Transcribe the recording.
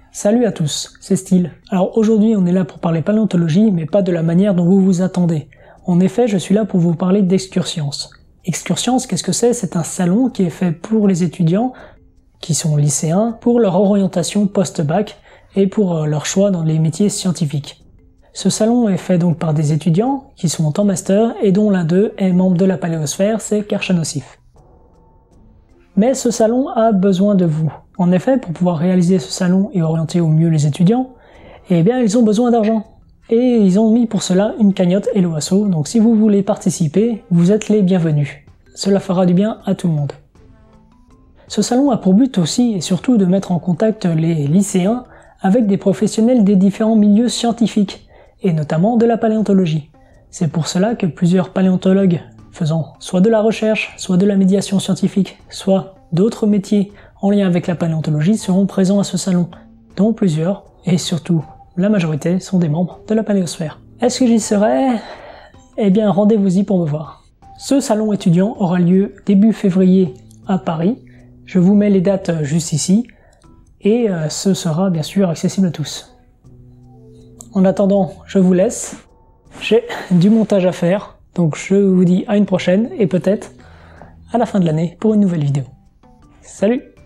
Salut à tous, c'est Style. Alors aujourd'hui on est là pour parler paléontologie, mais pas de la manière dont vous vous attendez. En effet, je suis là pour vous parler d'Excurscience. Excurcience, qu'est-ce que c'est? C'est un salon qui est fait pour les étudiants, qui sont lycéens, pour leur orientation post-bac et pour leur choix dans les métiers scientifiques. Ce salon est fait donc par des étudiants qui sont en master et dont l'un d'eux est membre de la paléosphère, c'est Kershon Ossif. Mais ce salon a besoin de vous. En effet, pour pouvoir réaliser ce salon et orienter au mieux les étudiants, eh bien ils ont besoin d'argent. Et ils ont mis pour cela une cagnotte Hello Asso, donc si vous voulez participer, vous êtes les bienvenus. Cela fera du bien à tout le monde. Ce salon a pour but aussi et surtout de mettre en contact les lycéens avec des professionnels des différents milieux scientifiques, et notamment de la paléontologie. C'est pour cela que plusieurs paléontologues faisant soit de la recherche, soit de la médiation scientifique, soit d'autres métiers en lien avec la paléontologie seront présents à ce salon, dont plusieurs, et surtout la majorité, sont des membres de la paléosphère. Est-ce que j'y serai? Eh bien rendez-vous-y pour me voir. Ce salon étudiant aura lieu début février à Paris. Je vous mets les dates juste ici, et ce sera bien sûr accessible à tous. En attendant, je vous laisse. J'ai du montage à faire. Donc je vous dis à une prochaine et peut-être à la fin de l'année pour une nouvelle vidéo. Salut!